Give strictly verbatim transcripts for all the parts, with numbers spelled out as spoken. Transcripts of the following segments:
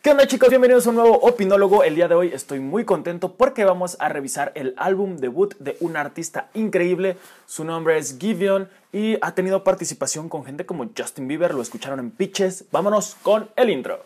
¿Qué onda, chicos? Bienvenidos a un nuevo Opinólogo. El día de hoy estoy muy contento porque vamos a revisar el álbum debut de un artista increíble. Su nombre es Giveon y ha tenido participación con gente como Justin Bieber, lo escucharon en Pitches. Vámonos con el intro.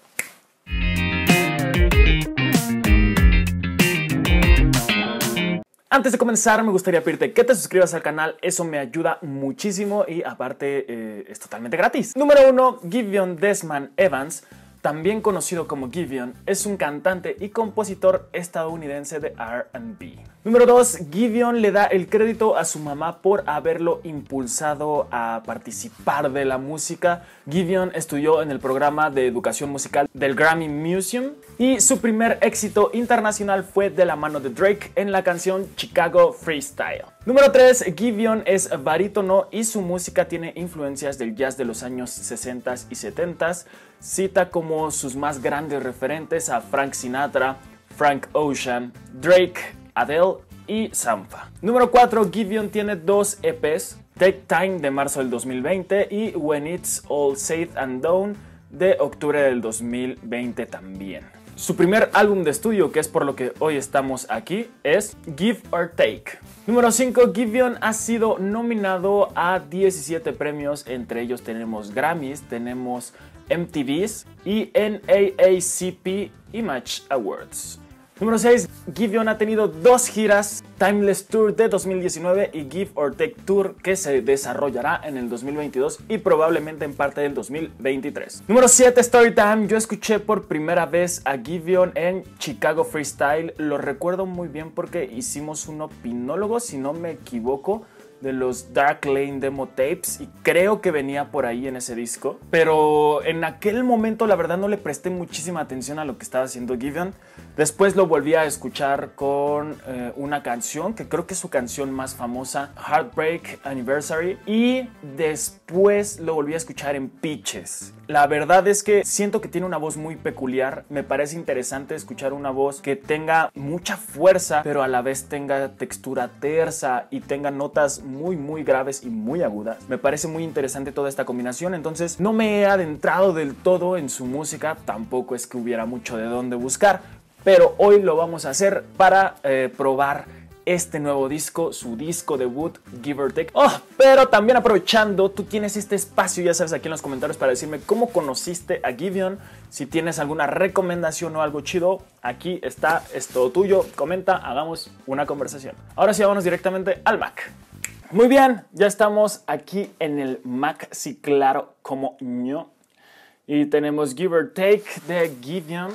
Antes de comenzar, me gustaría pedirte que te suscribas al canal, eso me ayuda muchísimo y aparte eh, es totalmente gratis. Número uno, Giveon Desmond Evans, también conocido como Giveon, es un cantante y compositor estadounidense de R and B. Número dos, Giveon le da el crédito a su mamá por haberlo impulsado a participar de la música. Giveon estudió en el programa de educación musical del Grammy Museum y su primer éxito internacional fue de la mano de Drake en la canción Chicago Freestyle. Número tres, Giveon es barítono y su música tiene influencias del jazz de los años sesenta y setenta. Cita como sus más grandes referentes a Frank Sinatra, Frank Ocean, Drake, Adele y Sampha. Número cuatro, Giveon tiene dos E Pes, Take Time de marzo del dos mil veinte y When It's All Said and Done de octubre del dos mil veinte también. Su primer álbum de estudio, que es por lo que hoy estamos aquí, es Give or Take. Número cinco, Giveon ha sido nominado a diecisiete premios, entre ellos tenemos Grammys, tenemos M T Vs y N A A C P Image Awards. Número seis, Giveon ha tenido dos giras, Timeless Tour de dos mil diecinueve y Give or Take Tour, que se desarrollará en el dos mil veintidós y probablemente en parte del dos mil veintitrés. Número siete, Storytime. Yo escuché por primera vez a Giveon en Chicago Freestyle. Lo recuerdo muy bien porque hicimos un opinólogo, si no me equivoco, de los Dark Lane Demo Tapes y creo que venía por ahí en ese disco, pero en aquel momento la verdad no le presté muchísima atención a lo que estaba haciendo Giveon. Después lo volví a escuchar con eh, una canción que creo que es su canción más famosa, Heartbreak Anniversary, y después lo volví a escuchar en Pitches. La verdad es que siento que tiene una voz muy peculiar, me parece interesante escuchar una voz que tenga mucha fuerza pero a la vez tenga textura tersa y tenga notas muy muy graves y muy agudas. Me parece muy interesante toda esta combinación, entonces no me he adentrado del todo en su música, tampoco es que hubiera mucho de dónde buscar, pero hoy lo vamos a hacer para eh, probar este nuevo disco, su disco debut, Give or Take. Oh, pero también aprovechando, tú tienes este espacio, ya sabes, aquí en los comentarios para decirme cómo conociste a Giveon. Si tienes alguna recomendación o algo chido, aquí está, es todo tuyo. Comenta, hagamos una conversación. Ahora sí, vámonos directamente al Mac. Muy bien, ya estamos aquí en el Mac, sí, claro, como ño. Y tenemos Give or Take de Giveon.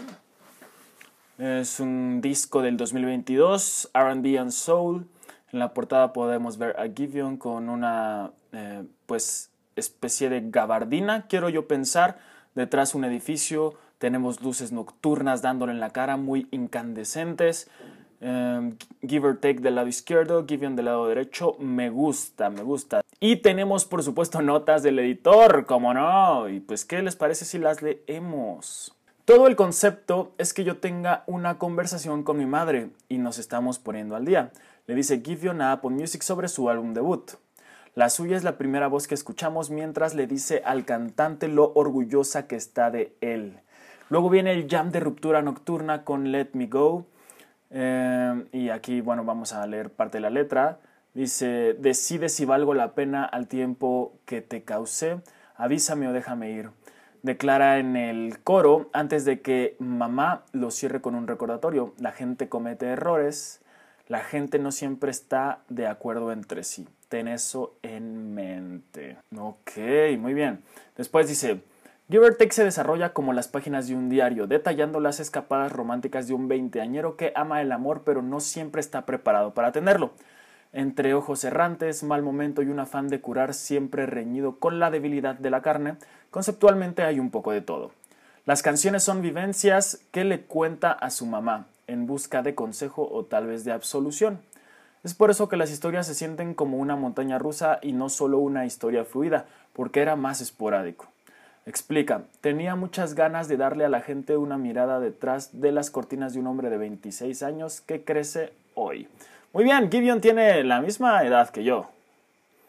Es un disco del dos mil veintidós, R and B and Soul. En la portada podemos ver a Giveon con una eh, pues especie de gabardina, quiero yo pensar. Detrás un edificio, tenemos luces nocturnas dándole en la cara, muy incandescentes. Um, Give or Take del lado izquierdo, Giveon del lado derecho. Me gusta, me gusta. Y tenemos por supuesto notas del editor, como no. Y pues, ¿qué les parece si las leemos? Todo el concepto es que yo tenga una conversación con mi madre y nos estamos poniendo al día. Le dice Giveon a Apple Music sobre su álbum debut. La suya es la primera voz que escuchamos mientras le dice al cantante lo orgullosa que está de él. Luego viene el jam de ruptura nocturna con Let Me Go. Eh, y aquí, bueno, vamos a leer parte de la letra. Dice, decide si valgo la pena al tiempo que te causé. Avísame o déjame ir. Declara en el coro, antes de que mamá lo cierre con un recordatorio. La gente comete errores. La gente no siempre está de acuerdo entre sí. Ten eso en mente. Ok, muy bien. Después dice, Give or Take se desarrolla como las páginas de un diario, detallando las escapadas románticas de un veinteañero que ama el amor pero no siempre está preparado para tenerlo. Entre ojos errantes, mal momento y un afán de curar siempre reñido con la debilidad de la carne, conceptualmente hay un poco de todo. Las canciones son vivencias que le cuenta a su mamá, en busca de consejo o tal vez de absolución. Es por eso que las historias se sienten como una montaña rusa y no solo una historia fluida, porque era más esporádico. Explica, tenía muchas ganas de darle a la gente una mirada detrás de las cortinas de un hombre de veintiséis años que crece hoy. Muy bien, Giveon tiene la misma edad que yo.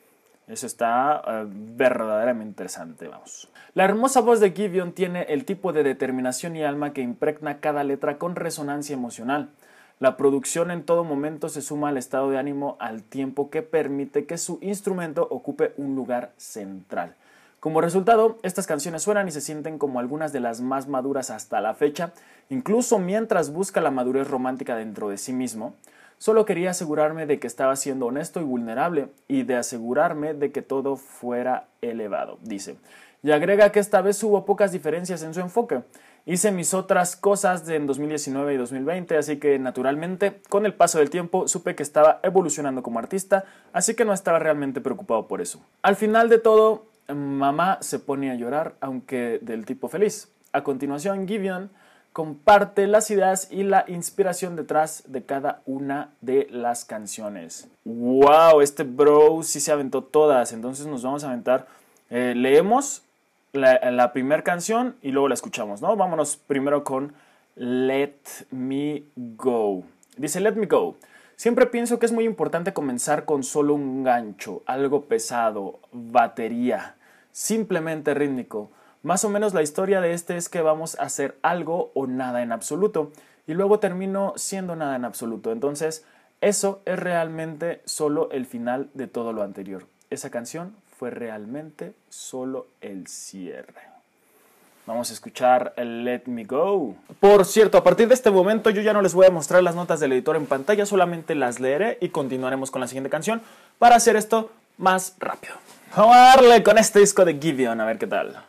Eso está uh, verdaderamente interesante, vamos. La hermosa voz de Giveon tiene el tipo de determinación y alma que impregna cada letra con resonancia emocional. La producción en todo momento se suma al estado de ánimo al tiempo que permite que su instrumento ocupe un lugar central. Como resultado, estas canciones suenan y se sienten como algunas de las más maduras hasta la fecha, incluso mientras busca la madurez romántica dentro de sí mismo. Solo quería asegurarme de que estaba siendo honesto y vulnerable y de asegurarme de que todo fuera elevado, dice. Y agrega que esta vez hubo pocas diferencias en su enfoque. Hice mis otras cosas en dos mil diecinueve y dos mil veinte, así que naturalmente, con el paso del tiempo, supe que estaba evolucionando como artista, así que no estaba realmente preocupado por eso. Al final de todo, mamá se pone a llorar, aunque del tipo feliz. A continuación, Giveon comparte las ideas y la inspiración detrás de cada una de las canciones. ¡Wow! Este bro sí se aventó todas. Entonces nos vamos a aventar. Eh, leemos la, la primera canción y luego la escuchamos, ¿no? Vámonos primero con Let Me Go. Dice Let Me Go. Siempre pienso que es muy importante comenzar con solo un gancho, algo pesado, batería, simplemente rítmico. Más o menos la historia de este es que vamos a hacer algo o nada en absoluto y luego termino siendo nada en absoluto. Entonces, eso es realmente solo el final de todo lo anterior. Esa canción fue realmente solo el cierre. Vamos a escuchar el Let Me Go. Por cierto, a partir de este momento yo ya no les voy a mostrar las notas del editor en pantalla, solamente las leeré y continuaremos con la siguiente canción para hacer esto más rápido. Vamos a darle con este disco de Giveon, a ver qué tal.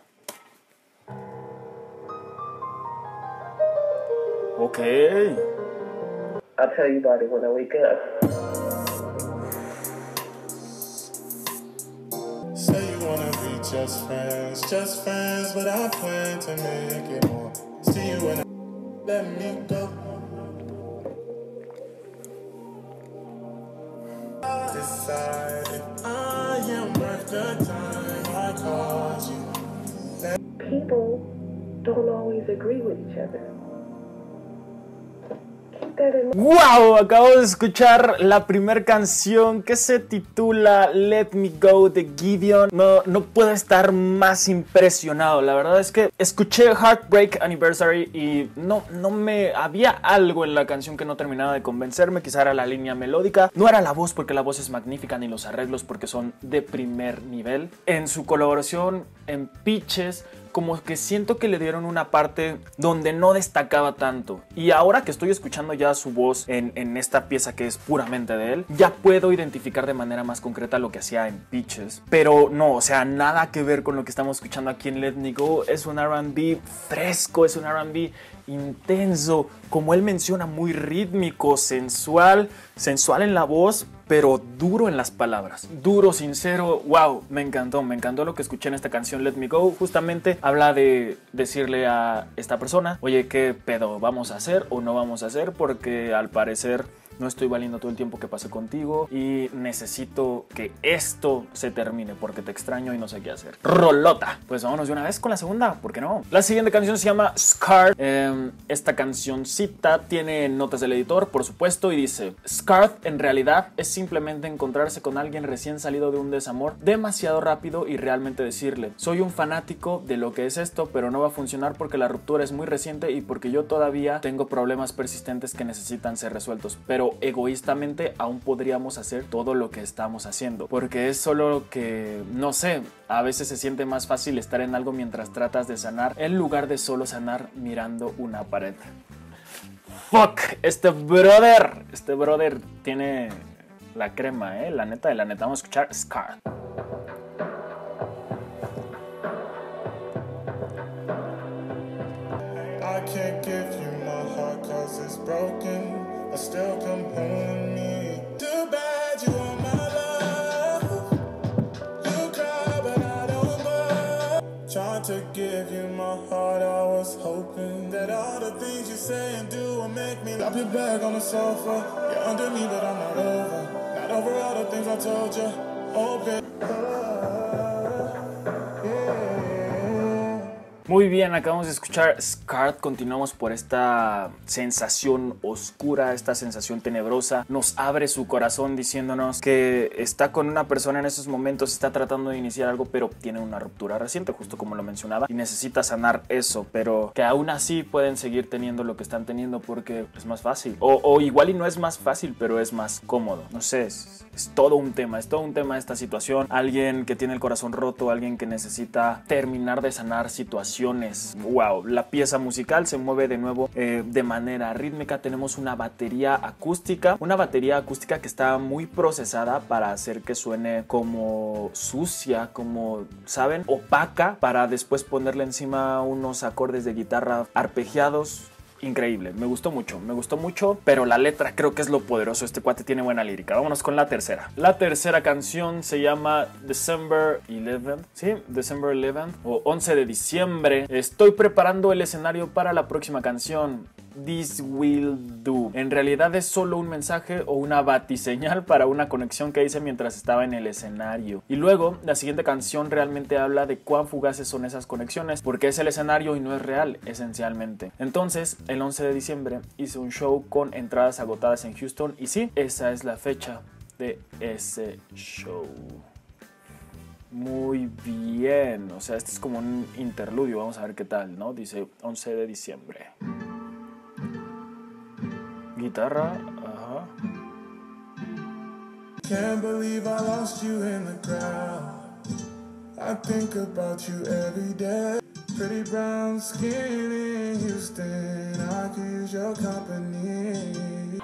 Okay. I'll tell you about it when I wake up. Say you wanna be just friends, just friends, but I plan to make it more. See you when I let me go. I decided I am worth the time I called you. People don't always agree with each other. ¡Wow! Acabo de escuchar la primera canción que se titula Let Me Go de Giveon. No, no puedo estar más impresionado. La verdad es que escuché Heartbreak Anniversary y no, no me... Había algo en la canción que no terminaba de convencerme. Quizá era la línea melódica. No era la voz porque la voz es magnífica, ni los arreglos porque son de primer nivel. En su colaboración en Peaches, como que siento que le dieron una parte donde no destacaba tanto. Y ahora que estoy escuchando ya su voz en, en esta pieza que es puramente de él, ya puedo identificar de manera más concreta lo que hacía en Peaches. Pero no, o sea, nada que ver con lo que estamos escuchando aquí en Let Me Go. Es un R and B fresco, es un R and B intenso, como él menciona, muy rítmico, sensual, sensual en la voz, pero duro en las palabras, duro, sincero. Wow, me encantó, me encantó lo que escuché en esta canción Let Me Go. Justamente habla de decirle a esta persona, oye, ¿qué pedo vamos a hacer o no vamos a hacer? Porque al parecer no estoy valiendo todo el tiempo que pasé contigo y necesito que esto se termine porque te extraño y no sé qué hacer. Rolota. Pues vámonos de una vez con la segunda, ¿por qué no? La siguiente canción se llama Scarred. Eh, esta cancioncita tiene notas del editor, por supuesto, y dice: Scarred en realidad es simplemente encontrarse con alguien recién salido de un desamor demasiado rápido y realmente decirle: soy un fanático de lo que es esto, pero no va a funcionar porque la ruptura es muy reciente y porque yo todavía tengo problemas persistentes que necesitan ser resueltos, pero egoístamente aún podríamos hacer todo lo que estamos haciendo, porque es solo que, no sé, a veces se siente más fácil estar en algo mientras tratas de sanar en lugar de solo sanar mirando una pared. Fuck, este brother, este brother tiene la crema, eh, la neta de la neta. Vamos a escuchar Scar. I can't give you my heart cause it's broken. I still come home to me. Too bad you want my love. You cry but I don't mind. Trying to give you my heart, I was hoping that all the things you say and do will make me drop your bag on the sofa. You're under me but I'm not over. Not over all the things I told you. Oh baby. Muy bien, acabamos de escuchar Scarred. Continuamos por esta sensación oscura, esta sensación tenebrosa. Nos abre su corazón diciéndonos que está con una persona en esos momentos, está tratando de iniciar algo, pero tiene una ruptura reciente, justo como lo mencionaba, y necesita sanar eso, pero que aún así pueden seguir teniendo lo que están teniendo porque es más fácil. O, o igual y no es más fácil, pero es más cómodo. No sé, es, es todo un tema, es todo un tema esta situación. Alguien que tiene el corazón roto, alguien que necesita terminar de sanar situaciones. Wow, la pieza musical se mueve de nuevo eh, de manera rítmica. Tenemos una batería acústica, una batería acústica que está muy procesada para hacer que suene como sucia, como, ¿saben? Opaca, para después ponerle encima unos acordes de guitarra arpegiados. Increíble, me gustó mucho, me gustó mucho, pero la letra creo que es lo poderoso. Este cuate tiene buena lírica. Vámonos con la tercera. La tercera canción se llama December eleventh, ¿sí? December eleventh o once de diciembre. Estoy preparando el escenario para la próxima canción. This will do. En realidad es solo un mensaje o una batiseñal para una conexión que hice mientras estaba en el escenario. Y luego la siguiente canción realmente habla de cuán fugaces son esas conexiones, porque es el escenario y no es real, esencialmente. Entonces, el once de diciembre hice un show con entradas agotadas en Houston y sí, esa es la fecha de ese show. Muy bien, o sea, este es como un interludio, vamos a ver qué tal, ¿no? Dice once de diciembre. Guitarra, ajá. Can't believe I lost you in the crowd. I think about you every day. Pretty brown skin in Houston. I could use your company.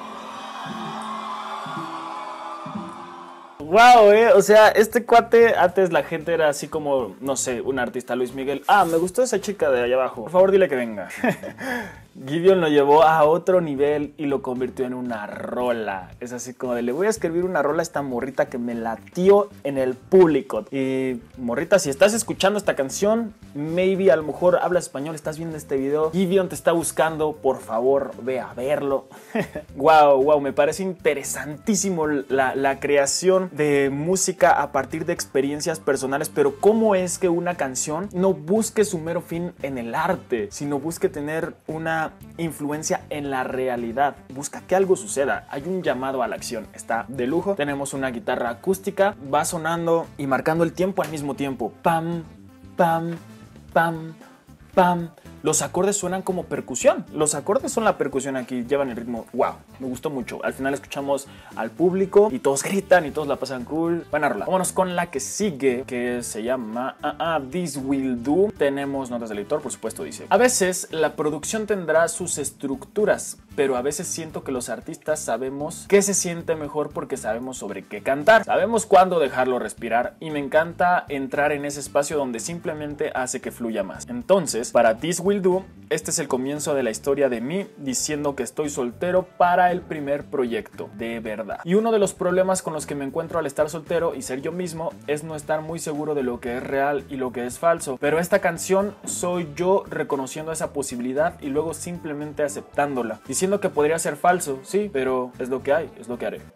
Wow, eh, o sea, este cuate, antes la gente era así como, no sé, un artista, Luis Miguel. Ah, me gustó esa chica de allá abajo. Por favor, dile que venga. Gideon lo llevó a otro nivel y lo convirtió en una rola. Es así como de, le voy a escribir una rola a esta morrita que me latió en el público. Y morrita, si estás escuchando esta canción, maybe a lo mejor hablas español, estás viendo este video, Gideon te está buscando, por favor, ve a verlo. Wow, wow, me parece interesantísimo la, la creación de música a partir de experiencias personales, pero cómo es que una canción no busque su mero fin en el arte, sino busque tener una influencia en la realidad, busca que algo suceda. Hay un llamado a la acción, está de lujo. Tenemos una guitarra acústica, va sonando y marcando el tiempo al mismo tiempo. Pam, pam, pam, pam. Los acordes suenan como percusión. Los acordes son la percusión aquí, llevan el ritmo. Wow, me gustó mucho. Al final escuchamos al público y todos gritan y todos la pasan cool. Buena rola. Vámonos con la que sigue, que se llama uh, uh, This Will Do. Tenemos notas del editor, por supuesto, dice: a veces la producción tendrá sus estructuras, pero a veces siento que los artistas sabemos qué se siente mejor porque sabemos sobre qué cantar. Sabemos cuándo dejarlo respirar y me encanta entrar en ese espacio donde simplemente hace que fluya más. Entonces, para This Will Do, este es el comienzo de la historia de mí diciendo que estoy soltero para el primer proyecto, de verdad. Y uno de los problemas con los que me encuentro al estar soltero y ser yo mismo es no estar muy seguro de lo que es real y lo que es falso. Pero esta canción soy yo reconociendo esa posibilidad y luego simplemente aceptándola, diciendo que podría ser falso, sí, pero es lo que hay, es lo que haré.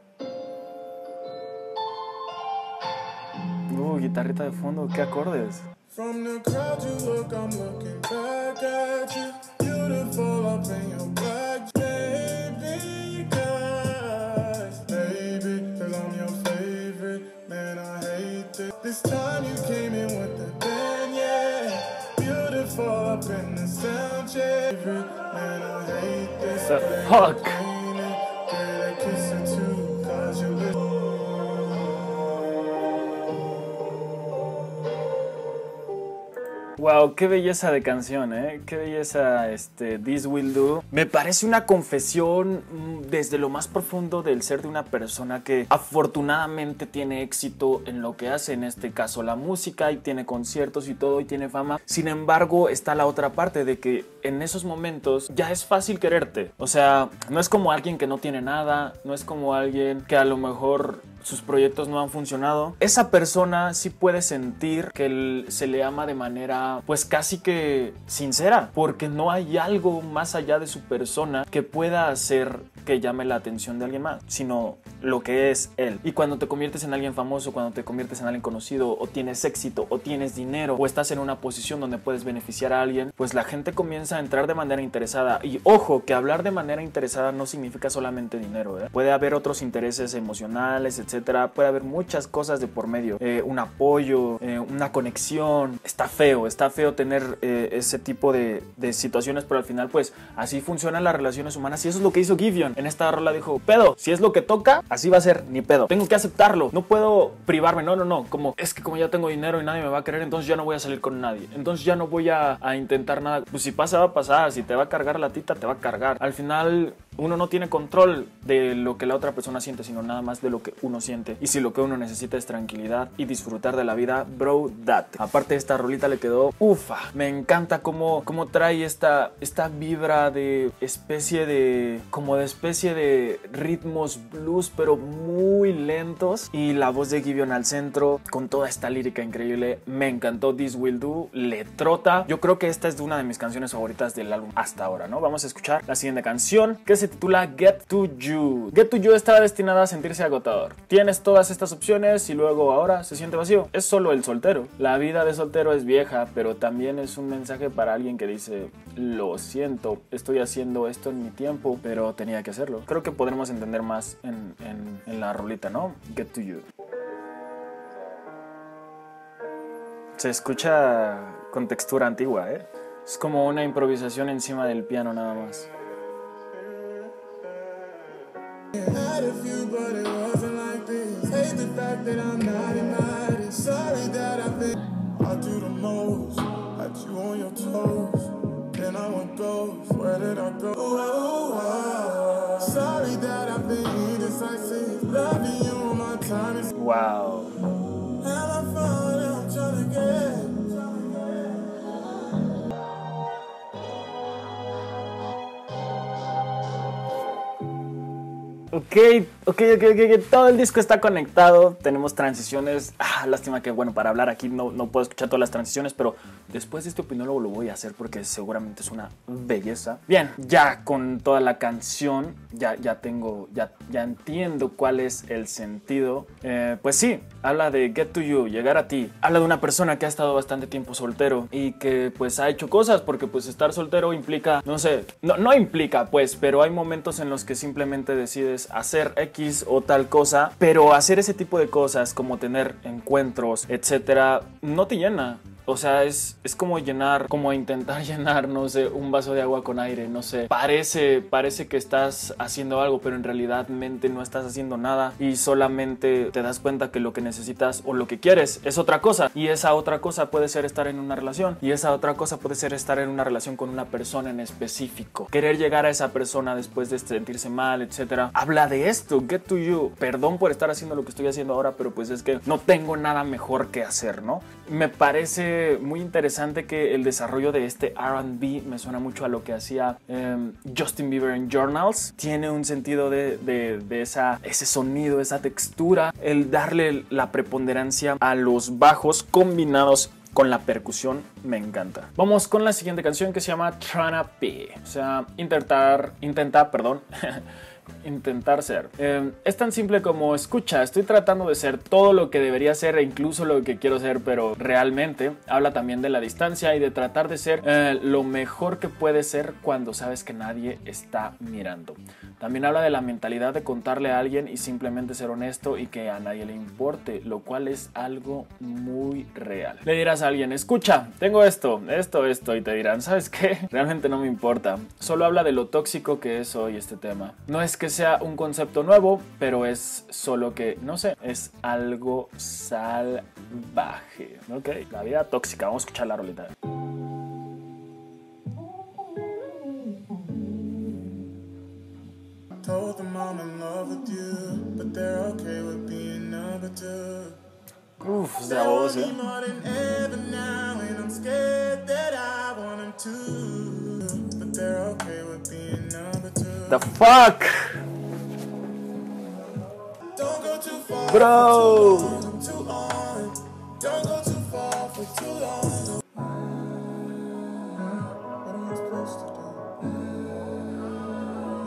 Uh, guitarrita de fondo, ¿qué acordes? From the crowd you look, I'm looking back at you. Beautiful up in your black, baby, guys. Baby, cause I'm your favorite, man, I hate this. This time you came in with the band, yeah. Beautiful up in the sound check, man, I hate this. The fuck? Get a kiss or two, cause you look. Wow, qué belleza de canción, ¿eh? Qué belleza, este, This Will Do. Me parece una confesión desde lo más profundo del ser de una persona que afortunadamente tiene éxito en lo que hace, en este caso la música, y tiene conciertos y todo, y tiene fama. Sin embargo, está la otra parte de que en esos momentos ya es fácil quererte. O sea, no es como alguien que no tiene nada, no es como alguien que a lo mejor sus proyectos no han funcionado. Esa persona sí puede sentir que él se le ama de manera pues casi que sincera, porque no hay algo más allá de su persona que pueda hacer que llame la atención de alguien más, sino lo que es él. Y cuando te conviertes en alguien famoso, cuando te conviertes en alguien conocido, o tienes éxito, o tienes dinero, o estás en una posición donde puedes beneficiar a alguien, pues la gente comienza a entrar de manera interesada. Y ojo, que hablar de manera interesada no significa solamente dinero, ¿eh? Puede haber otros intereses emocionales, etcétera. Puede haber muchas cosas de por medio, eh, un apoyo, eh, una conexión. Está feo, está feo tener eh, ese tipo de, de situaciones, pero al final pues así funcionan las relaciones humanas, y eso es lo que hizo Giveon. En esta rola dijo, pedo, si es lo que toca, así va a ser, ni pedo, tengo que aceptarlo, no puedo privarme, no, no, no, como es que como ya tengo dinero y nadie me va a querer, entonces ya no voy a salir con nadie, entonces ya no voy a, a intentar nada. Pues si pasa va a pasar, si te va a cargar la tita, te va a cargar. Al final uno no tiene control de lo que la otra persona siente, sino nada más de lo que uno siente. Y si lo que uno necesita es tranquilidad y disfrutar de la vida, bro, date. Aparte, esta rolita le quedó ufa. Me encanta cómo, cómo trae esta, esta vibra de especie de... como de especie de ritmos blues, pero muy lentos. Y la voz de Giveon al centro, con toda esta lírica increíble. Me encantó This Will Do. Le trota. Yo creo que esta es una de mis canciones favoritas del álbum hasta ahora, ¿no? Vamos a escuchar la siguiente canción, que se titula Get To You. Get To You estaba destinada a sentirse agotador. Tienes todas estas opciones y luego ahora se siente vacío. Es solo el soltero. La vida de soltero es vieja, pero también es un mensaje para alguien que dice, lo siento, estoy haciendo esto en mi tiempo, pero tenía que hacerlo. Creo que podremos entender más en, en, en la rolita, ¿no? Get To You. Se escucha con textura antigua, ¿eh? Es como una improvisación encima del piano nada más. Had a few, but it wasn't like this. Hate the fact that I'm not invited. Sorry that I've been. I do the most. Had you on your toes. Then I went ghost. Where did I go? Ooh, ooh, ah. Sorry that I've been indecisive. Loving you on my time is. Wow. Am I falling? I'm trying to get. Ok, ok, ok, ok, todo el disco está conectado, tenemos transiciones, ah, lástima que bueno, para hablar aquí no, no puedo escuchar todas las transiciones, pero después de este opinólogo lo voy a hacer porque seguramente es una belleza. Bien, ya con toda la canción, ya, ya tengo, ya, ya entiendo cuál es el sentido, eh, pues sí, habla de Get To You, llegar a ti, habla de una persona que ha estado bastante tiempo soltero y que pues ha hecho cosas, porque pues estar soltero implica, no sé, no, no implica pues, pero hay momentos en los que simplemente decides hacer X o tal cosa, pero hacer ese tipo de cosas como tener encuentros, etcétera, no te llena. O sea, es, es como llenar, como intentar llenar, no sé, un vaso de agua con aire, no sé. Parece, parece que estás haciendo algo, pero en realidad mente no estás haciendo nada y solamente te das cuenta que lo que necesitas o lo que quieres es otra cosa. Y esa otra cosa puede ser estar en una relación. Y esa otra cosa puede ser estar en una relación con una persona en específico. Querer llegar a esa persona después de sentirse mal, etcétera. Habla de esto, Get To You. Perdón por estar haciendo lo que estoy haciendo ahora, pero pues es que no tengo nada mejor que hacer, ¿no? Me parece muy interesante que el desarrollo de este R and B me suena mucho a lo que hacía eh, Justin Bieber en Journals. Tiene un sentido de, de, de esa, ese sonido, esa textura, el darle la preponderancia a los bajos combinados con la percusión, me encanta. Vamos con la siguiente canción que se llama Tryna Be, o sea, intentar, intentar, perdón, intentar ser. Eh, es tan simple como, escucha, estoy tratando de ser todo lo que debería ser e incluso lo que quiero ser, pero realmente habla también de la distancia y de tratar de ser eh, lo mejor que puedes ser cuando sabes que nadie está mirando. También habla de la mentalidad de contarle a alguien y simplemente ser honesto y que a nadie le importe, lo cual es algo muy real. Le dirás a alguien, escucha, tengo esto, esto, esto, y te dirán, ¿sabes qué? Realmente no me importa. Solo habla de lo tóxico que es hoy este tema. No es que sea un concepto nuevo, pero es solo que, no sé, es algo salvaje. Ok, la vida tóxica. Vamos a escuchar la rolita. Told them I'm in love with you, but they're okay with being number two. Uf, es de la voz, ¿eh? More than ever now, and I'm scared that I want them to, but they're okay with being number two. The fuck? Don't go too far, bro. I'm too on. Don't go too far for too long. What am I supposed to do?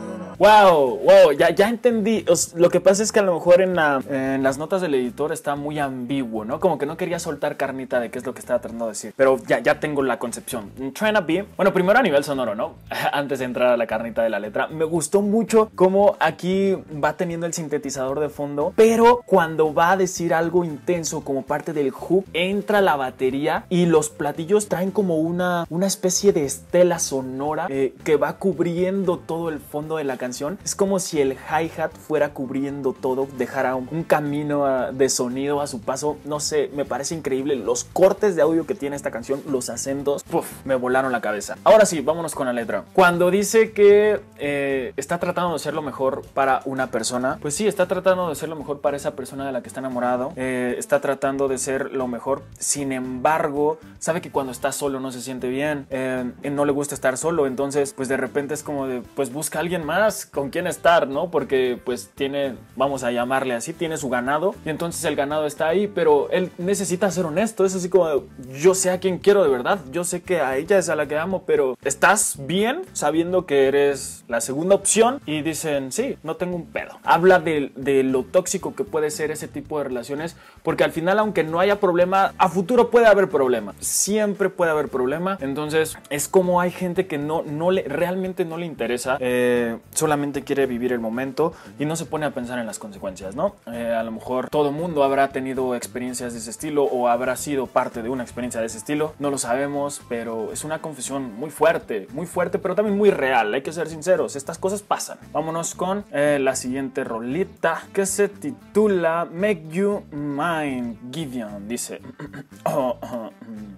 Wow, wow, ya, ya entendí. Os, lo que pasa es que a lo mejor en, la, en las notas del editor está muy ambiguo, ¿no? Como que no quería soltar carnita de qué es lo que estaba tratando de decir. Pero ya, ya tengo la concepción. Trying to be. Bueno, primero a nivel sonoro, ¿no? Antes de entrar a la carnita de la letra, me gustó mucho cómo aquí va teniendo el sintetizador de fondo, pero cuando va a decir algo intenso como parte del hook, entra la batería y los platillos traen como una, una especie de estela sonora eh, que va cubriendo todo el fondo de la canción. Es como si el hi-hat fuera cubriendo todo, dejara un, un camino a, de sonido a su paso. No sé, me parece increíble. Los cortes de audio que tiene esta canción, los acentos, puff, me volaron la cabeza. Ahora sí, vámonos con la letra. Cuando dice que eh, está tratando de ser lo mejor para una persona, pues sí, está tratando de ser lo mejor para esa persona de la que está enamorado. Eh, está tratando de ser lo mejor. Sin embargo, sabe que cuando está solo no se siente bien. Eh, no le gusta estar solo. Entonces, pues de repente es como de, pues busca a alguien más con quien estar, ¿no? Porque pues tiene, vamos a llamarle así, tiene su ganado. Y entonces el ganado está ahí, pero él necesita ser honesto. Es así como de, yo sé a quién quiero de verdad. Yo sé que a ella es a la que amo, pero ¿estás bien sabiendo que eres la segunda opción? Y dicen, sí, no tengo un pedo. Habla de, de lo tóxico que puede ser ese tipo de relaciones, porque al final, aunque no haya problema, a futuro puede haber problema. Siempre puede haber problema. Entonces es como hay gente que no, no le, realmente no le interesa, eh, solamente quiere vivir el momento y no se pone a pensar en las consecuencias, ¿no? Eh, a lo mejor todo mundo habrá tenido experiencias de ese estilo o habrá sido parte de una experiencia de ese estilo, no lo sabemos, pero es una confesión muy fuerte, muy fuerte, pero también muy real. Hay que ser sinceros, estas cosas pasan. Vámonos con eh, la siguiente rolita que se titula Make You Mine. Gideon dice oh, oh,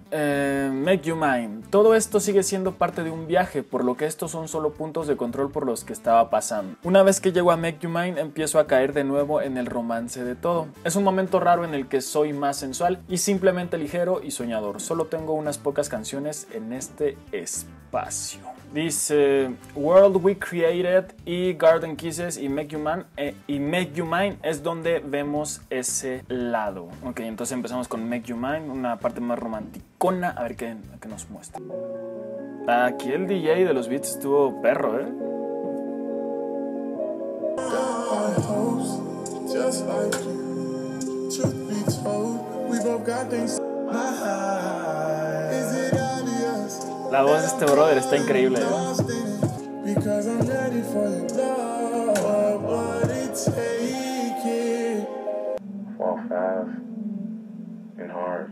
eh, Make You Mine. Todo esto sigue siendo parte de un viaje, por lo que estos son solo puntos de control por los que estaba pasando. Una vez que llego a Make You Mine, empiezo a caer de nuevo en el romance de todo. Es un momento raro en el que soy más sensual y simplemente ligero y soñador. Solo tengo unas pocas canciones en este espacio. Dice World We Created y Garden Kisses y Make You Man eh, y Make You Mine es donde vemos ese lado. Ok, entonces empezamos con Make You Mine, una parte más romanticona. A ver qué, qué nos muestra. Aquí el D J de los beats estuvo perro, ¿eh? La voz de este brother está increíble, ¿eh? Fall fast and hard.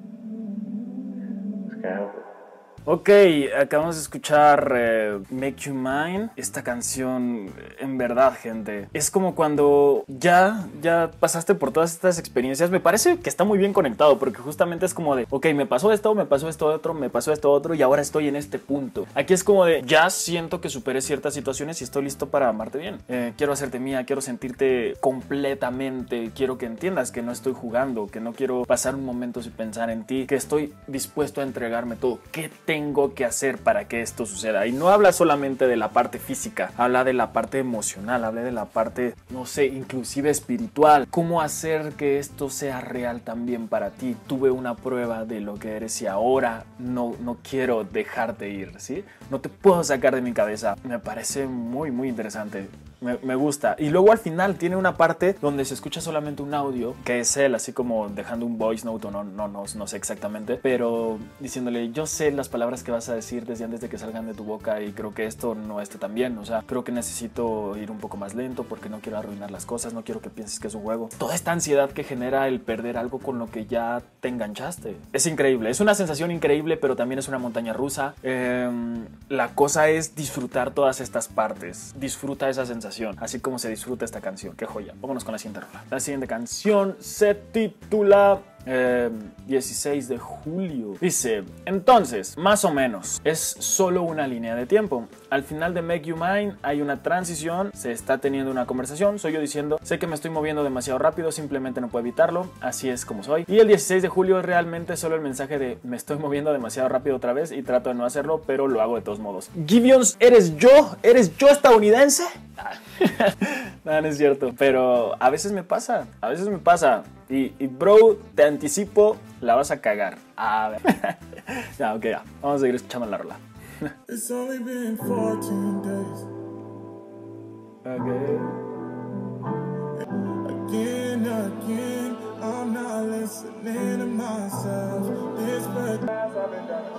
It's can't Ok, acabamos de escuchar eh, Make You Mine. Esta canción, en verdad, gente, es como cuando ya, ya pasaste por todas estas experiencias. Me parece que está muy bien conectado, porque justamente es como de, ok, me pasó esto, me pasó esto otro, me pasó esto otro y ahora estoy en este punto. Aquí es como de, ya siento que superé ciertas situaciones y estoy listo para amarte bien. Eh, quiero hacerte mía, quiero sentirte completamente, quiero que entiendas que no estoy jugando, que no quiero pasar un momento sin pensar en ti, que estoy dispuesto a entregarme todo. ¿Qué te tengo que hacer para que esto suceda? Y no habla solamente de la parte física, habla de la parte emocional, habla de la parte, no sé, inclusive espiritual. ¿Cómo hacer que esto sea real también para ti? Tuve una prueba de lo que eres y ahora no, no quiero dejarte ir, ¿sí? No te puedo sacar de mi cabeza. Me parece muy, muy interesante. Me, me gusta. Y luego al final tiene una parte donde se escucha solamente un audio, que es él así como dejando un voice note o no, no, no, no sé exactamente, pero diciéndole, yo sé las palabras que vas a decir desde antes de que salgan de tu boca y creo que esto no esté tan bien. O sea, creo que necesito ir un poco más lento porque no quiero arruinar las cosas, no quiero que pienses que es un juego. Toda esta ansiedad que genera el perder algo con lo que ya te enganchaste. Es increíble, es una sensación increíble, pero también es una montaña rusa. Eh, la cosa es disfrutar todas estas partes. Disfruta esa sensación, así como se disfruta esta canción. Qué joya. Vámonos con la siguiente rola. La siguiente canción se titula eh, dieciséis de julio. Dice, entonces, más o menos, es solo una línea de tiempo. Al final de Make You Mine hay una transición, se está teniendo una conversación, soy yo diciendo, sé que me estoy moviendo demasiado rápido, simplemente no puedo evitarlo, así es como soy. Y el dieciséis de julio es realmente solo el mensaje de me estoy moviendo demasiado rápido otra vez y trato de no hacerlo, pero lo hago de todos modos. Gideons, ¿eres yo? ¿Eres yo estadounidense? No, no es cierto, pero a veces me pasa, a veces me pasa. Y, y bro, te anticipo, la vas a cagar. A ver. Ya, ok, ya. Vamos a seguir escuchando la rola. It's only been fourteen days. Again, again, I'm not listening to myself. This breath I've been done.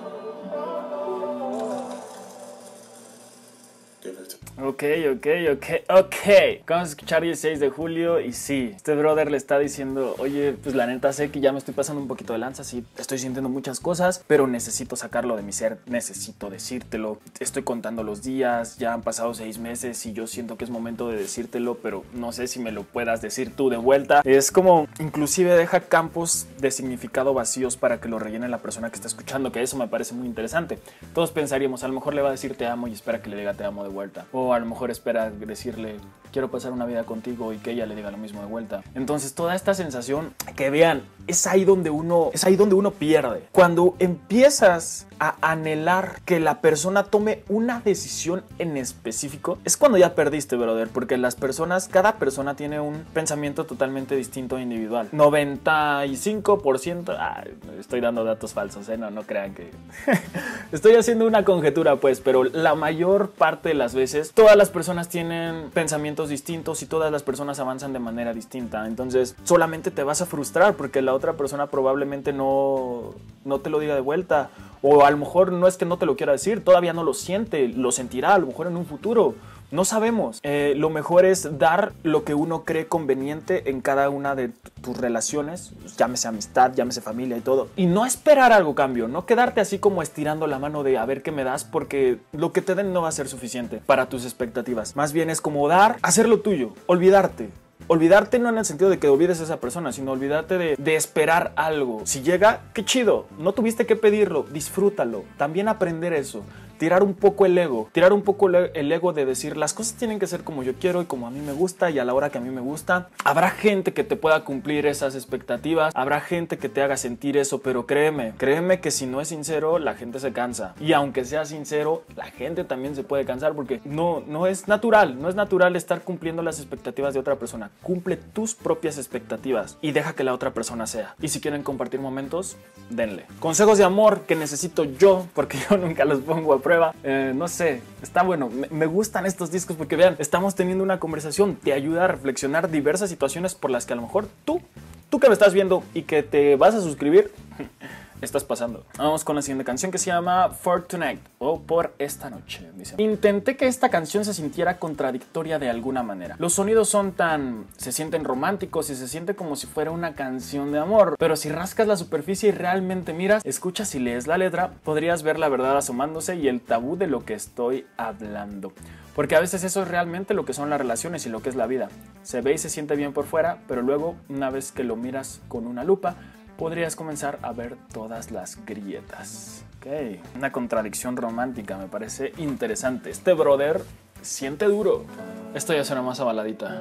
Give it to Ok, ok, ok, ok. Vamos a escuchar dieciséis de julio y sí, este brother le está diciendo, oye, pues la neta sé que ya me estoy pasando un poquito de lanza, sí, estoy sintiendo muchas cosas, pero necesito sacarlo de mi ser, necesito decírtelo. Estoy contando los días, ya han pasado seis meses y yo siento que es momento de decírtelo, pero no sé si me lo puedas decir tú de vuelta. Es como, inclusive deja campos de significado vacíos para que lo rellene la persona que está escuchando, que eso me parece muy interesante. Todos pensaríamos, a lo mejor le va a decir te amo y espera que le diga te amo de vuelta. O a lo mejor espera decirle quiero pasar una vida contigo y que ella le diga lo mismo de vuelta. Entonces toda esta sensación, que vean, es ahí donde uno, es ahí donde uno pierde. Cuando empiezas a anhelar que la persona tome una decisión en específico, es cuando ya perdiste, brother, porque las personas, cada persona tiene un pensamiento totalmente distinto e individual. noventa y cinco por ciento, ah, estoy dando datos falsos, ¿eh? No, no crean que... estoy haciendo una conjetura, pues, pero la mayor parte de las veces, todas las personas tienen pensamientos distintos y todas las personas avanzan de manera distinta. Entonces, solamente te vas a frustrar porque la otra persona probablemente no, no te lo diga de vuelta. O a lo mejor no es que no te lo quiera decir, todavía no lo siente, lo sentirá a lo mejor en un futuro. No sabemos. Eh, lo mejor es dar lo que uno cree conveniente en cada una de tus relaciones, llámese amistad, llámese familia y todo. Y no esperar algo a cambio, no quedarte así como estirando la mano de a ver qué me das, porque lo que te den no va a ser suficiente para tus expectativas. Más bien es como dar, hacer lo tuyo, olvidarte. Olvidarte no en el sentido de que olvides a esa persona, sino olvidarte de, de esperar algo. Si llega, qué chido, no tuviste que pedirlo, disfrútalo. También aprender eso. Tirar un poco el ego, tirar un poco el ego de decir las cosas tienen que ser como yo quiero y como a mí me gusta y a la hora que a mí me gusta. Habrá gente que te pueda cumplir esas expectativas, habrá gente que te haga sentir eso, pero créeme, créeme que si no es sincero, la gente se cansa. Y aunque sea sincero, la gente también se puede cansar porque no, no es natural, no es natural estar cumpliendo las expectativas de otra persona. Cumple tus propias expectativas y deja que la otra persona sea. Y si quieren compartir momentos, denle. Consejos de amor que necesito yo, porque yo nunca los pongo a prueba. Eh, no sé, está bueno, me, me gustan estos discos porque vean, estamos teniendo una conversación, te ayuda a reflexionar diversas situaciones por las que a lo mejor tú, tú que me estás viendo y que te vas a suscribir, estás pasando. Vamos con la siguiente canción que se llama For Tonight o Por Esta Noche. Dice, intenté que esta canción se sintiera contradictoria de alguna manera. Los sonidos son tan... se sienten románticos y se siente como si fuera una canción de amor. Pero si rascas la superficie y realmente miras, escuchas y lees la letra, podrías ver la verdad asomándose y el tabú de lo que estoy hablando. Porque a veces eso es realmente lo que son las relaciones y lo que es la vida. Se ve y se siente bien por fuera, pero luego, una vez que lo miras con una lupa, podrías comenzar a ver todas las grietas. Ok, una contradicción romántica, me parece interesante. Este brother siente duro. Esto ya suena más a baladita.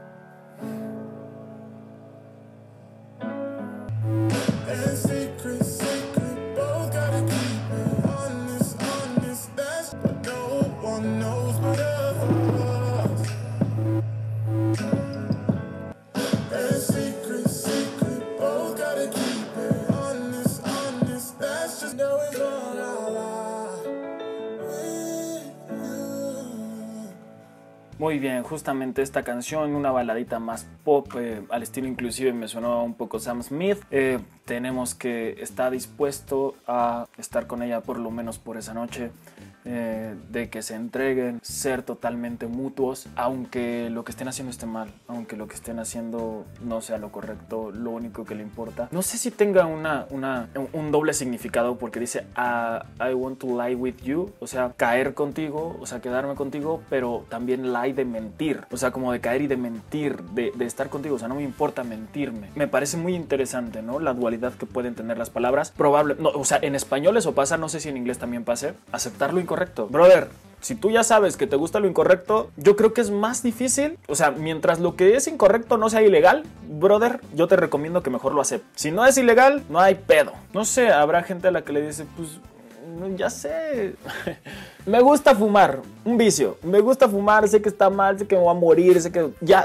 Muy bien, justamente esta canción, una baladita más pop, eh, al estilo inclusive me sonó un poco Sam Smith. Eh, tenemos que estar dispuesto a estar con ella por lo menos por esa noche. Eh, de que se entreguen, ser totalmente mutuos, aunque lo que estén haciendo esté mal, aunque lo que estén haciendo no sea lo correcto, lo único que le importa. No sé si tenga una, una, un doble significado porque dice uh, I want to lie with you, o sea, caer contigo, o sea, quedarme contigo, pero también lie de mentir, o sea, como de caer y de mentir, de, de estar contigo, o sea, no me importa mentirme. Me parece muy interesante, ¿no? La dualidad que pueden tener las palabras. Probable, no, o sea, en español eso pasa, no sé si en inglés también pase, aceptar lo incorrecto. Correcto. Brother, si tú ya sabes que te gusta lo incorrecto, yo creo que es más difícil. O sea, mientras lo que es incorrecto no sea ilegal, brother, yo te recomiendo que mejor lo aceptes. Si no es ilegal, no hay pedo. No sé, habrá gente a la que le dice, pues, ya sé. Me gusta fumar, un vicio. Me gusta fumar, sé que está mal, sé que me voy a morir, sé que ya...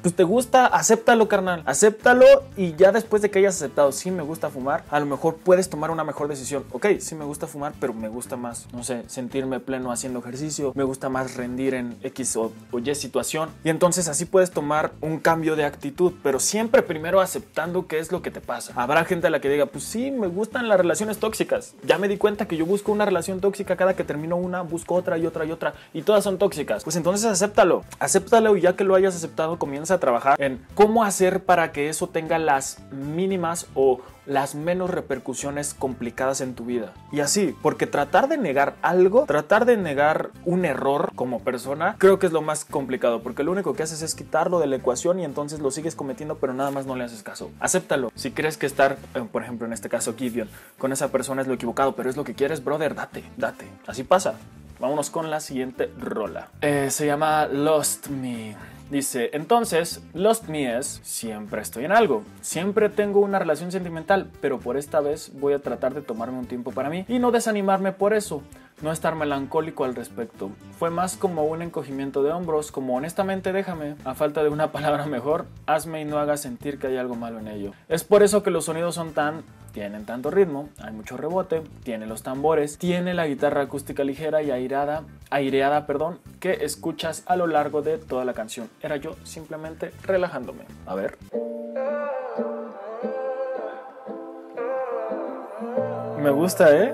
pues te gusta, acéptalo, carnal. Acéptalo y ya después de que hayas aceptado, sí me gusta fumar, a lo mejor puedes tomar una mejor decisión. Ok, sí me gusta fumar, pero me gusta más, no sé, sentirme pleno haciendo ejercicio, me gusta más rendir en X o, o Y situación. Y entonces así puedes tomar un cambio de actitud, pero siempre primero aceptando qué es lo que te pasa. Habrá gente a la que diga, pues sí, me gustan las relaciones tóxicas. Ya me di cuenta que yo busco una relación tóxica, cada que termino una, busco otra y otra y otra, y todas son tóxicas. Pues entonces acéptalo, acéptalo y ya que lo hayas aceptado, comienza a trabajar en cómo hacer para que eso tenga las mínimas o las menos repercusiones complicadas en tu vida. Y así, porque tratar de negar algo, tratar de negar un error como persona, creo que es lo más complicado, porque lo único que haces es quitarlo de la ecuación y entonces lo sigues cometiendo, pero nada más no le haces caso. Acéptalo. Si crees que estar, eh, por ejemplo en este caso Gideon, con esa persona es lo equivocado, pero es lo que quieres, brother, date, date. Así pasa. Vámonos con la siguiente rola. Eh, se llama Lost Me. Dice, entonces, Lost Me es, siempre estoy en algo, siempre tengo una relación sentimental, pero por esta vez voy a tratar de tomarme un tiempo para mí y no desanimarme por eso, no estar melancólico al respecto. Fue más como un encogimiento de hombros, como honestamente déjame, a falta de una palabra mejor, hazme y no hagas sentir que hay algo malo en ello. Es por eso que los sonidos son tan... tienen tanto ritmo, hay mucho rebote, tiene los tambores, tiene la guitarra acústica ligera y airada, aireada, perdón, que escuchas a lo largo de toda la canción. Era yo simplemente relajándome. A ver. Me gusta, ¿eh?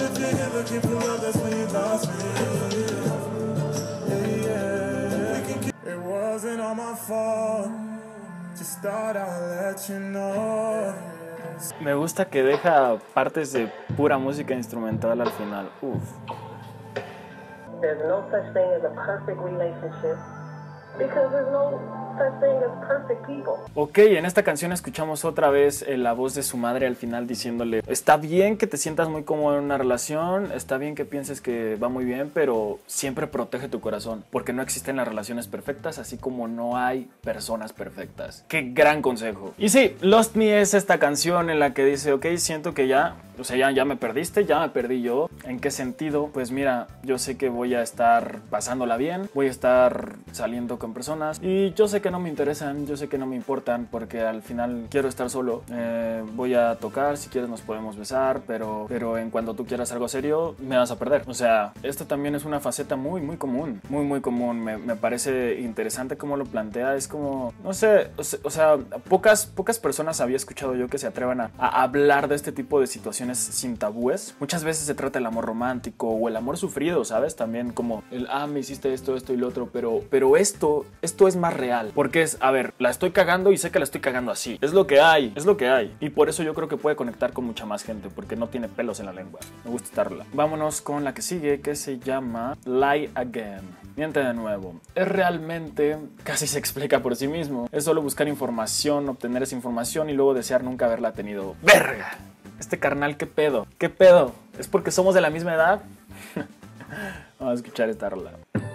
Me gusta que deja partes de pura música instrumental al final. Uf. There's no such thing as a perfect relationship because there's no such thing as perfect people. Ok, en esta canción escuchamos otra vez eh, la voz de su madre al final diciéndole, está bien que te sientas muy cómodo en una relación, está bien que pienses que va muy bien, pero siempre protege tu corazón, porque no existen las relaciones perfectas, así como no hay personas perfectas. Qué gran consejo. Y sí, Lost Me es esta canción en la que dice, ok, siento que ya... O sea, ya, ya me perdiste, ya me perdí yo. ¿En qué sentido? Pues mira, yo sé que voy a estar pasándola bien, voy a estar saliendo con personas y yo sé que no me interesan, yo sé que no me importan porque al final quiero estar solo. Eh, voy a tocar, si quieres nos podemos besar, pero, pero en cuando tú quieras algo serio, me vas a perder. O sea, esto también es una faceta muy, muy común, muy, muy común. Me, me parece interesante cómo lo plantea. Es como, no sé, o sea, o sea pocas, pocas personas había escuchado yo que se atrevan a, a hablar de este tipo de situaciones sin tabúes. Muchas veces se trata el amor romántico o el amor sufrido, ¿sabes? También como el, ah, me hiciste esto, esto y lo otro, pero, pero esto, esto es más real, porque es, a ver, la estoy cagando y sé que la estoy cagando así. Es lo que hay, es lo que hay. Y por eso yo creo que puede conectar con mucha más gente, porque no tiene pelos en la lengua. Me gusta estarla. Vámonos con la que sigue, que se llama Lie Again. Miente de nuevo. Es realmente, casi se explica por sí mismo. Es solo buscar información, obtener esa información y luego desear nunca haberla tenido. ¡Verga! Este carnal, ¿qué pedo? ¿Qué pedo? ¿Es porque somos de la misma edad? Vamos a escuchar esta rola.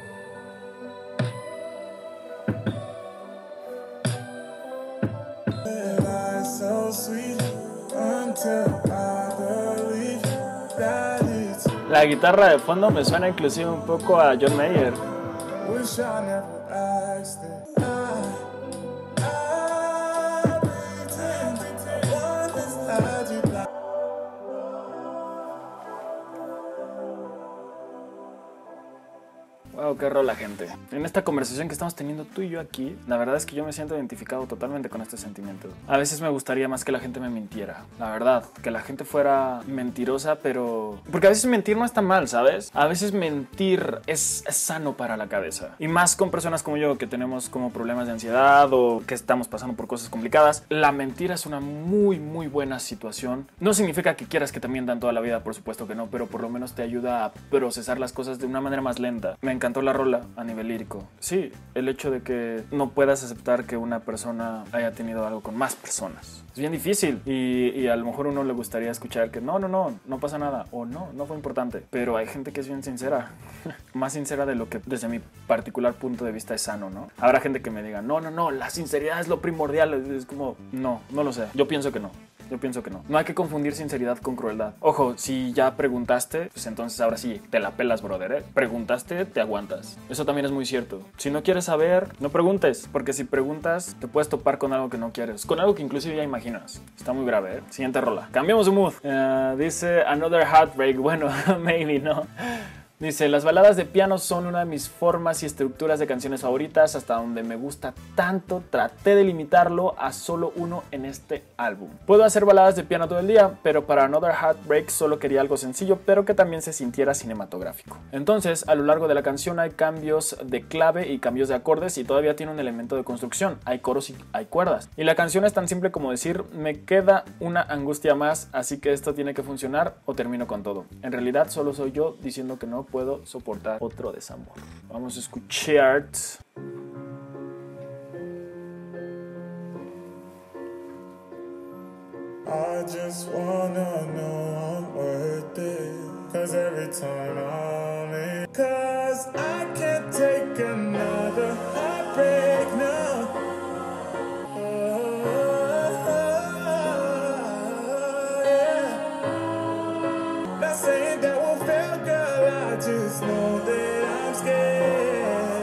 La guitarra de fondo me suena inclusive un poco a John Mayer. Wow, qué rola, gente. En esta conversación que estamos teniendo tú y yo aquí, la verdad es que yo me siento identificado totalmente con este sentimiento. A veces me gustaría más que la gente me mintiera, la verdad, que la gente fuera mentirosa, pero... Porque a veces mentir no está mal, ¿sabes? A veces mentir es, es sano para la cabeza. Y más con personas como yo, que tenemos como problemas de ansiedad o que estamos pasando por cosas complicadas. La mentira es una muy, muy buena situación. No significa que quieras que te mientan toda la vida, por supuesto que no, pero por lo menos te ayuda a procesar las cosas de una manera más lenta. Me encanta la rola a nivel lírico. Sí, el hecho de que no puedas aceptar que una persona haya tenido algo con más personas. Es bien difícil y, y a lo mejor uno le gustaría escuchar que no, no, no, no pasa nada o no, no fue importante. Pero hay gente que es bien sincera. Más sincera de lo que desde mi particular punto de vista es sano, ¿no? Habrá gente que me diga, no, no, no, la sinceridad es lo primordial. Es como, no, no lo sé. Yo pienso que no. Yo pienso que no. No hay que confundir sinceridad con crueldad. Ojo, si ya preguntaste, pues entonces ahora sí, te la pelas, brother, ¿eh? Preguntaste, te aguantas. Eso también es muy cierto. Si no quieres saber, no preguntes, porque si preguntas, te puedes topar con algo que no quieres, con algo que inclusive ya imaginas. Está muy grave, ¿eh? Siguiente rola. Cambiamos de mood. Uh, dice Another Heartbreak. Bueno, maybe no. Dice, las baladas de piano son una de mis formas y estructuras de canciones favoritas, hasta donde me gusta tanto, traté de limitarlo a solo uno en este álbum. Puedo hacer baladas de piano todo el día, pero para Another Heartbreak solo quería algo sencillo, pero que también se sintiera cinematográfico. Entonces, a lo largo de la canción hay cambios de clave y cambios de acordes y todavía tiene un elemento de construcción, hay coros y hay cuerdas. Y la canción es tan simple como decir, me queda una angustia más, así que esto tiene que funcionar o termino con todo. En realidad solo soy yo diciendo que no puedo soportar otro desamor. Vamos a escuchar. I just wanna know I'm worth it, cause every time I'm in, cause I can't take another heartbreak now. Oh, yeah. Not saying that won't fail, girl, I just know that I'm scared.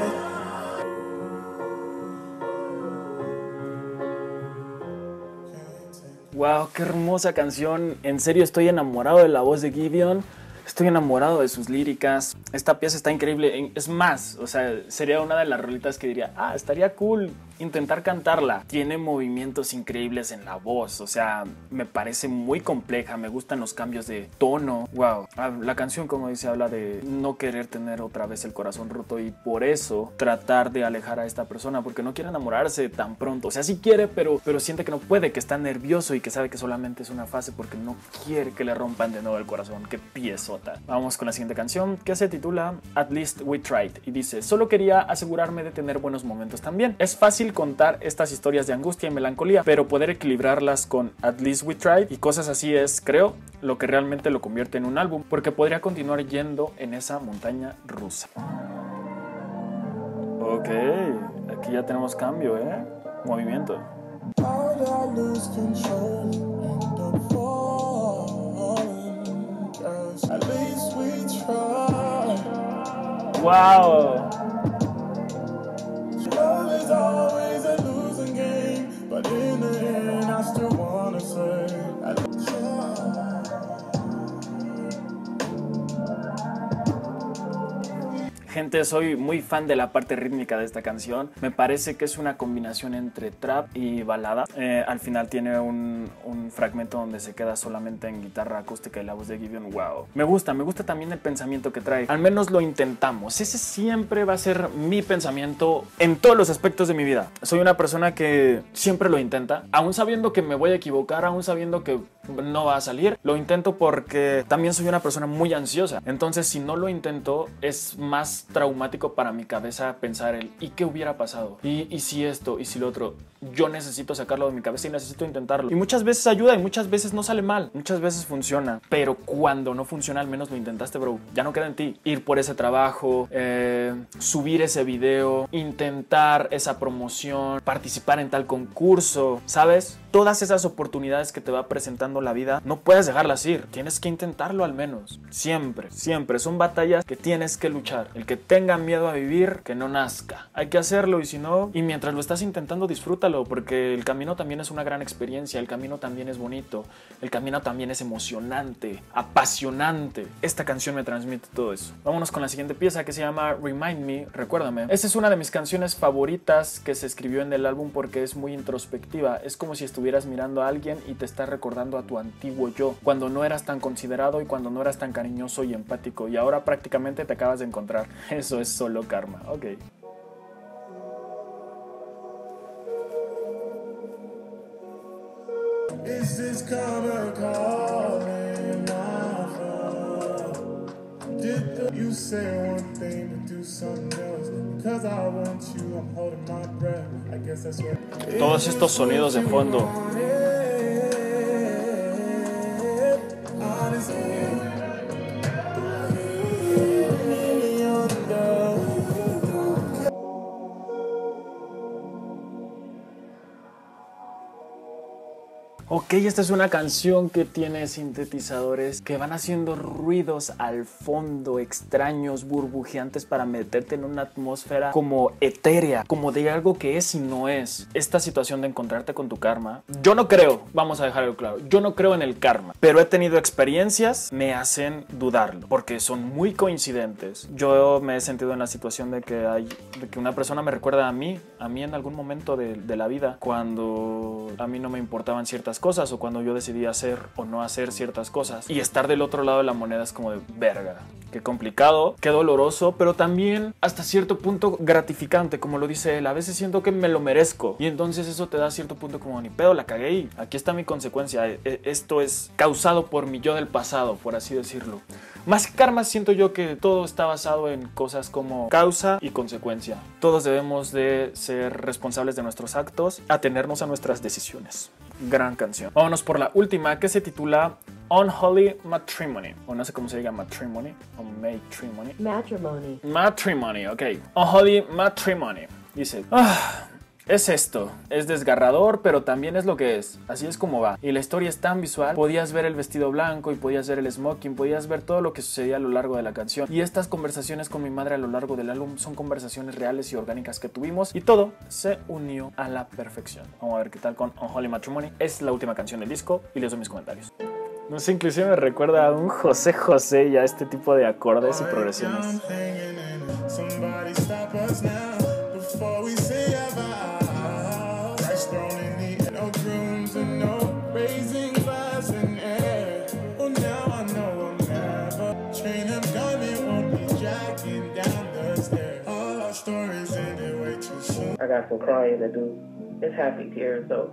Wow, qué hermosa canción. En serio, estoy enamorado de la voz de Giveon. Estoy enamorado de sus líricas. Esta pieza está increíble. Es más, o sea, sería una de las rolitas que diría, ah, estaría cool intentar cantarla. Tiene movimientos increíbles en la voz. O sea, me parece muy compleja. Me gustan los cambios de tono. Wow. La canción, como dice, habla de no querer tener otra vez el corazón roto y por eso tratar de alejar a esta persona, porque no quiere enamorarse tan pronto. O sea, sí quiere, pero, pero siente que no puede, que está nervioso y que sabe que solamente es una fase porque no quiere que le rompan de nuevo el corazón. Qué piezota. Vamos con la siguiente canción, que se titula At Least We Tried, y dice, solo quería asegurarme de tener buenos momentos también. Es fácil contar estas historias de angustia y melancolía, pero poder equilibrarlas con At Least We Tried y cosas así es, creo, lo que realmente lo convierte en un álbum, porque podría continuar yendo en esa montaña rusa. Ok, aquí ya tenemos cambio, ¿eh? Movimiento. At least we try. Wow. Love is always a losing game, but in the end I still wanna say at least try. Gente, soy muy fan de la parte rítmica de esta canción. Me parece que es una combinación entre trap y balada. Eh, al final tiene un, un fragmento donde se queda solamente en guitarra acústica y la voz de Giveon. Wow. Me gusta, me gusta también el pensamiento que trae. Al menos lo intentamos. Ese siempre va a ser mi pensamiento en todos los aspectos de mi vida. Soy una persona que siempre lo intenta, aún sabiendo que me voy a equivocar, aún sabiendo que no va a salir. Lo intento porque también soy una persona muy ansiosa. Entonces, si no lo intento, es más traumático para mi cabeza pensar el ¿y qué hubiera pasado? ¿Y, y si esto? ¿Y si lo otro? Yo necesito sacarlo de mi cabeza y necesito intentarlo. Y muchas veces ayuda y muchas veces no sale mal. Muchas veces funciona. Pero cuando no funciona, al menos lo intentaste, bro. Ya no queda en ti. Ir por ese trabajo, eh, subir ese video, intentar esa promoción, participar en tal concurso, ¿sabes? Todas esas oportunidades que te va presentando la vida, no puedes dejarlas ir. Tienes que intentarlo al menos. Siempre, siempre. Son batallas que tienes que luchar. El que tenga miedo a vivir, que no nazca. Hay que hacerlo y si no, y mientras lo estás intentando, disfrútalo, porque el camino también es una gran experiencia. El camino también es bonito. El camino también es emocionante, apasionante. Esta canción me transmite todo eso. Vámonos con la siguiente pieza que se llama Remind Me, Recuérdame. Esta es una de mis canciones favoritas que se escribió en el álbum porque es muy introspectiva. Es como si estuvieras mirando a alguien y te estás recordando a tu antiguo yo, cuando no eras tan considerado y cuando no eras tan cariñoso y empático, y ahora prácticamente te acabas de encontrar. Eso es solo karma. Ok. Is this karma calling my phone? Did the, you say one thing but do something else? Because I want you, I'm holding my breath. I guess that's what. Todos estos sonidos de fondo. Ok, Ok, esta es una canción que tiene sintetizadores que van haciendo ruidos al fondo extraños, burbujeantes para meterte en una atmósfera como etérea, como de algo que es y no es. Esta situación de encontrarte con tu karma, yo no creo, vamos a dejarlo claro, yo no creo en el karma, pero he tenido experiencias me hacen dudarlo, porque son muy coincidentes. Yo me he sentido en la situación de que hay, de que una persona me recuerda a mí, a mí en algún momento de, de la vida, cuando a mí no me importaban ciertas cosas o cuando yo decidí hacer o no hacer ciertas cosas, y estar del otro lado de la moneda es como de verga. Qué complicado, qué doloroso, pero también hasta cierto punto gratificante, como lo dice él. A veces siento que me lo merezco y entonces eso te da cierto punto como ni pedo, la cagué y aquí está mi consecuencia. Esto es causado por mi yo del pasado, por así decirlo. Más que karma, siento yo que todo está basado en cosas como causa y consecuencia. Todos debemos de ser responsables de nuestros actos, atenernos a nuestras decisiones. Gran canción. Vámonos por la última, que se titula Unholy Matrimony, o no sé cómo se diga, matrimony o matrimony. Matrimony. Matrimony, ok. Unholy Matrimony. Dice, ah, es esto, es desgarrador, pero también es lo que es. Así es como va. Y la historia es tan visual. Podías ver el vestido blanco y podías ver el smoking, podías ver todo lo que sucedía a lo largo de la canción. Y estas conversaciones con mi madre a lo largo del álbum son conversaciones reales y orgánicas que tuvimos. Y todo se unió a la perfección. Vamos a ver qué tal con Unholy Matrimony. Es la última canción del disco y les doy mis comentarios. No sé, inclusive me recuerda a un José José y a este tipo de acordes y progresiones. I got some crying to do. It's happy tears though.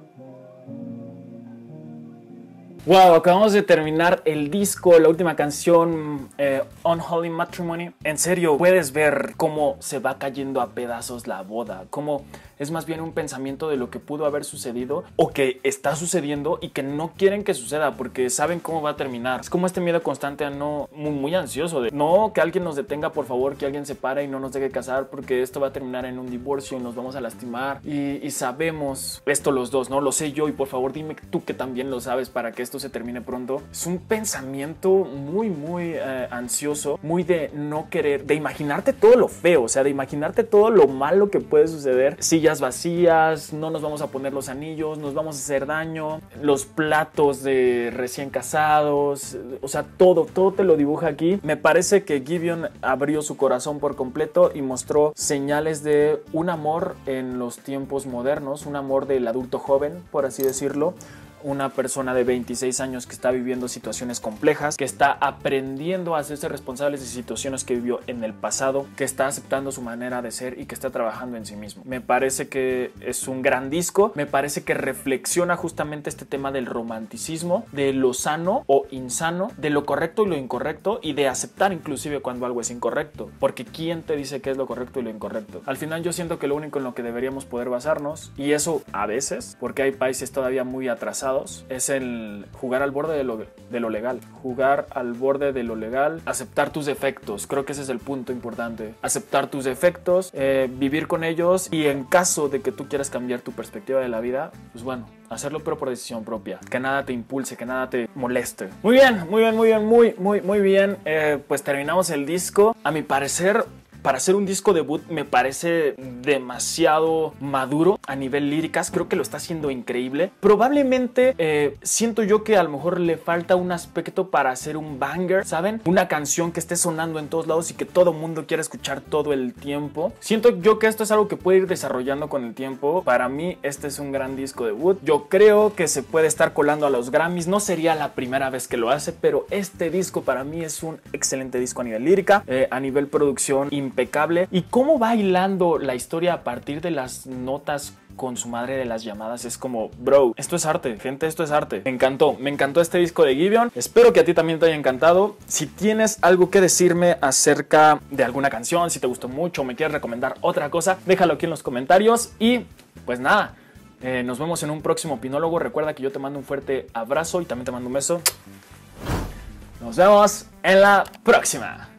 Wow, acabamos de terminar el disco, la última canción, eh, Unholy Matrimony. En serio, puedes ver cómo se va cayendo a pedazos la boda, cómo es más bien un pensamiento de lo que pudo haber sucedido o que está sucediendo y que no quieren que suceda porque saben cómo va a terminar. Es como este miedo constante a no, muy, muy ansioso de no, que alguien nos detenga, por favor, que alguien se pare y no nos deje casar porque esto va a terminar en un divorcio y nos vamos a lastimar. Y, y sabemos esto los dos, ¿no? Lo sé yo y por favor dime tú que también lo sabes para que esto se termine pronto. Es un pensamiento muy, muy eh, ansioso, muy de no querer, de imaginarte todo lo feo, o sea, de imaginarte todo lo malo que puede suceder. Sillas vacías, no nos vamos a poner los anillos, nos vamos a hacer daño, los platos de recién casados, o sea, todo, todo te lo dibuja aquí. Me parece que Giveon abrió su corazón por completo y mostró señales de un amor en los tiempos modernos, un amor del adulto joven, por así decirlo. Una persona de veintiséis años que está viviendo situaciones complejas, que está aprendiendo a hacerse responsable de situaciones que vivió en el pasado, que está aceptando su manera de ser y que está trabajando en sí mismo. Me parece que es un gran disco, me parece que reflexiona justamente este tema del romanticismo, de lo sano o insano, de lo correcto y lo incorrecto y de aceptar inclusive cuando algo es incorrecto, porque ¿quién te dice qué es lo correcto y lo incorrecto? Al final yo siento que lo único en lo que deberíamos poder basarnos, y eso a veces, porque hay países todavía muy atrasados, es el jugar al borde de lo, de lo legal, jugar al borde de lo legal, aceptar tus defectos. Creo que ese es el punto importante, aceptar tus defectos, eh, vivir con ellos y en caso de que tú quieras cambiar tu perspectiva de la vida, pues bueno, hacerlo pero por decisión propia, que nada te impulse, que nada te moleste. Muy bien, muy bien, muy bien, muy, muy, muy bien. Eh, pues terminamos el disco. A mi parecer, para hacer un disco debut me parece demasiado maduro a nivel líricas. Creo que lo está haciendo increíble. Probablemente eh, siento yo que a lo mejor le falta un aspecto para hacer un banger, ¿saben? Una canción que esté sonando en todos lados y que todo mundo quiera escuchar todo el tiempo. Siento yo que esto es algo que puede ir desarrollando con el tiempo. Para mí este es un gran disco debut. Yo creo que se puede estar colando a los Grammys. No sería la primera vez que lo hace, pero este disco para mí es un excelente disco a nivel lírica, eh, a nivel producción impecable. Y cómo va hilando la historia a partir de las notas con su madre de las llamadas es como, bro, esto es arte, gente, esto es arte. Me encantó, me encantó este disco de Giveon. Espero que a ti también te haya encantado. Si tienes algo que decirme acerca de alguna canción, si te gustó mucho o me quieres recomendar otra cosa, déjalo aquí en los comentarios. Y pues nada, eh, nos vemos en un próximo Opinólogo. Recuerda que yo te mando un fuerte abrazo y también te mando un beso. Nos vemos en la próxima.